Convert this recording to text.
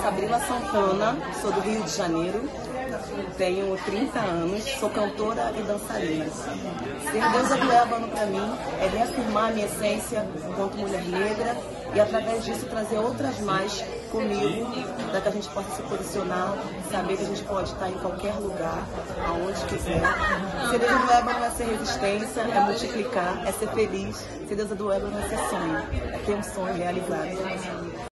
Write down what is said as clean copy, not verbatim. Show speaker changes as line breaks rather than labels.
Sabrina Santana, sou do Rio de Janeiro, tenho 30 anos, sou cantora e dançarina. Ser deusa do ébano para mim é reafirmar a minha essência enquanto mulher negra e através disso trazer outras mais comigo, para que a gente possa se posicionar, saber que a gente pode estar em qualquer lugar, aonde quiser. Ser deusa do ébano é ser resistência, é multiplicar, é ser feliz. Ser deusa do ébano é ser sonho, é ter um sonho realizado.